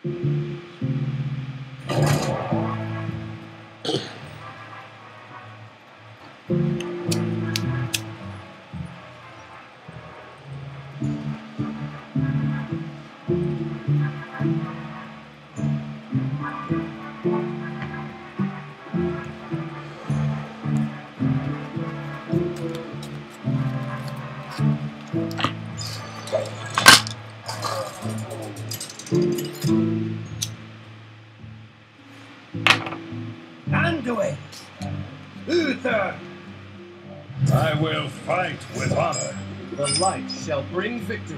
Anduin! Uther! I will fight with honor. The light shall bring victory.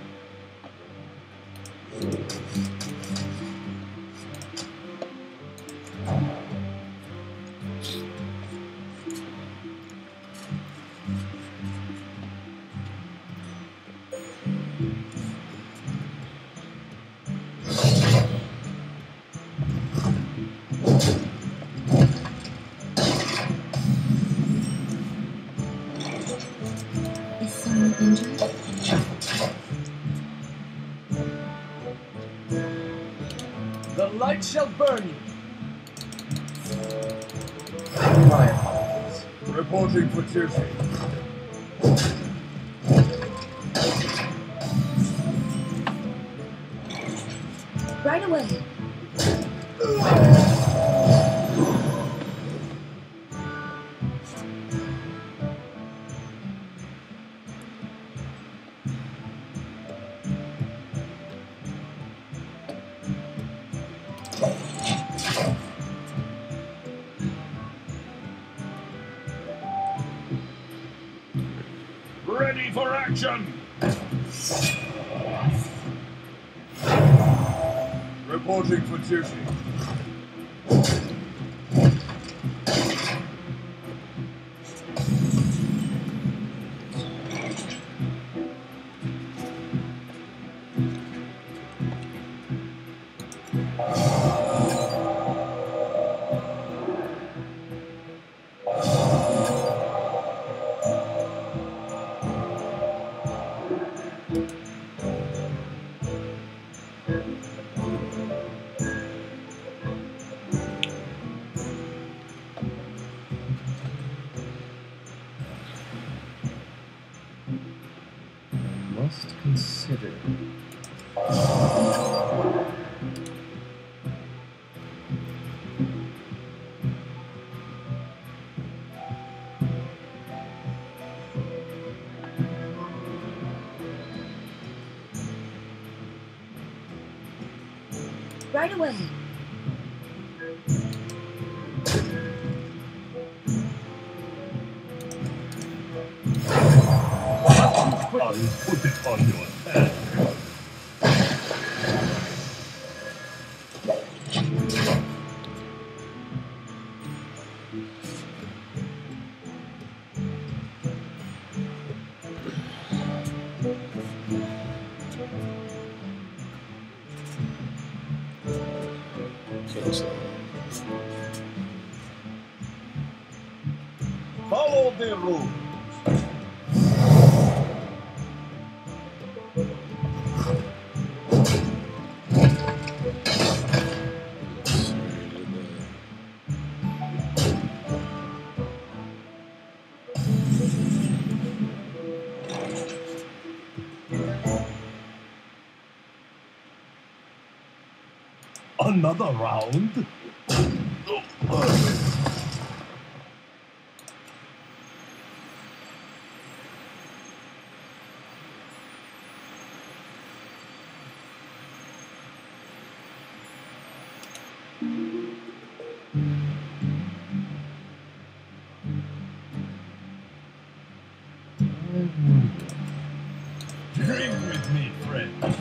Is someone injured? The light shall burn you. My apologies. Reporting for duty. Right away. Ready for action! Reporting for duty. Must consider. Right away. I'll put it on your head. Follow the rules. Another round? Drink with me, friend.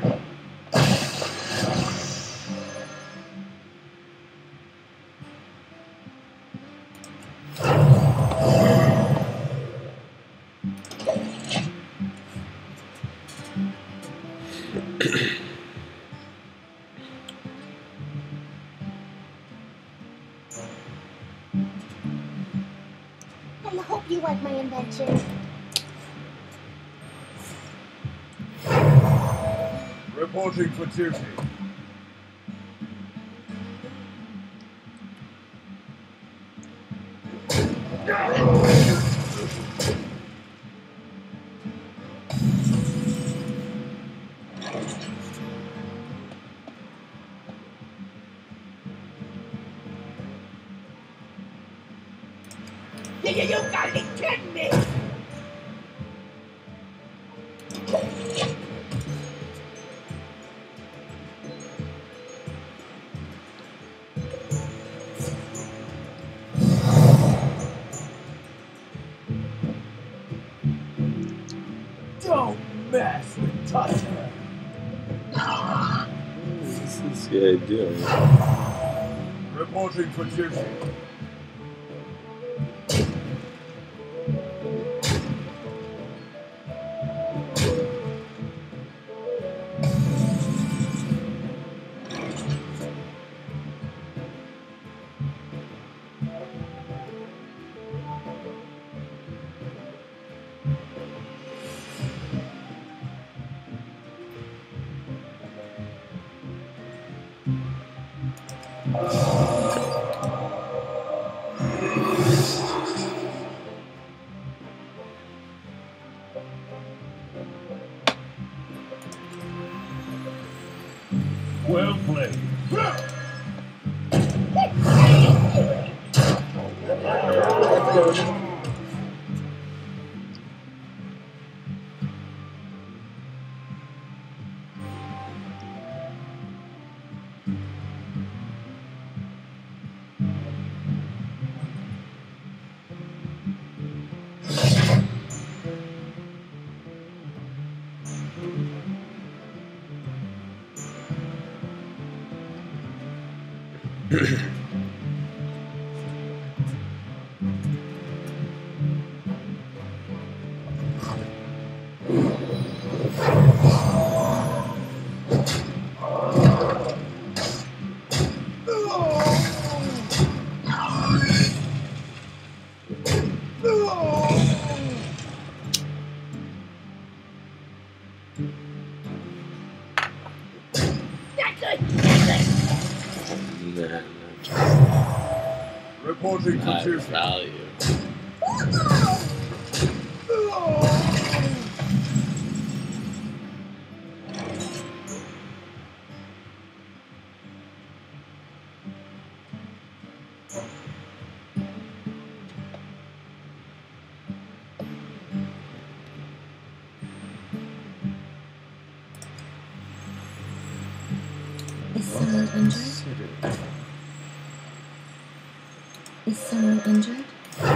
I hope you like my invention. Reporting for duty. You gotta be kidding me! Don't mess with Toucher. What's this guy doing? Reporting for duty. Well played. Reporting for duty. Value. Is someone injured? Is someone injured?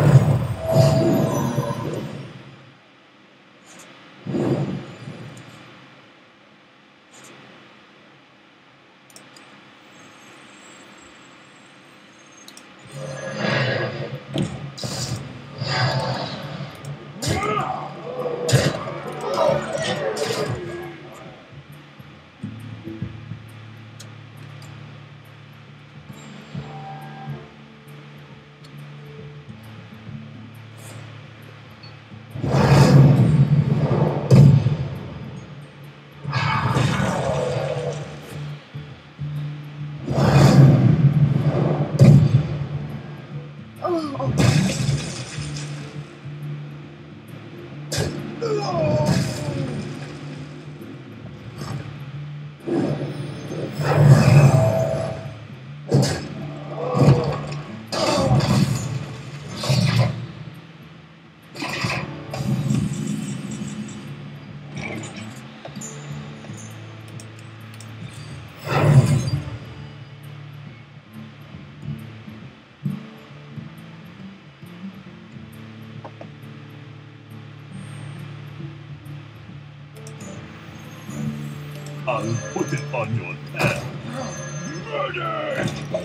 I'll put it on your tab. Murder!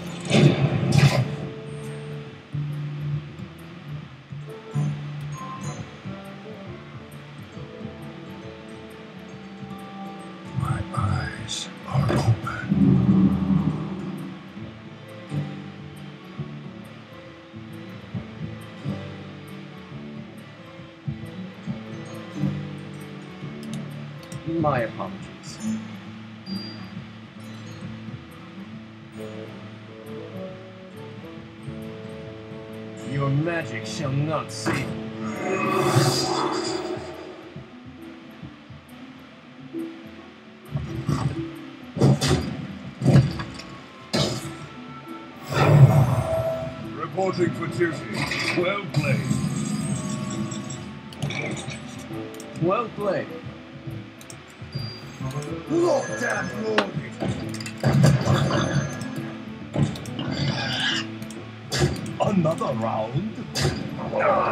My eyes are open. My apologies. Your magic shall not save you. Reporting for duty. Well played. Well played. Lockdown loaded. Another round?